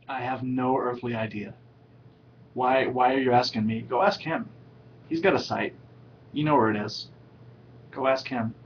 I have no earthly idea. Why are you asking me? Go ask him. He's got a site. You know where it is. Go ask him.